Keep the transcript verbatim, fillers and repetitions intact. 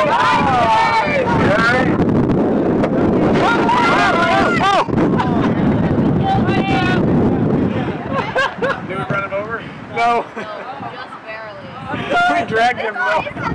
Did we run him over? No. No, just barely. We dragged him though.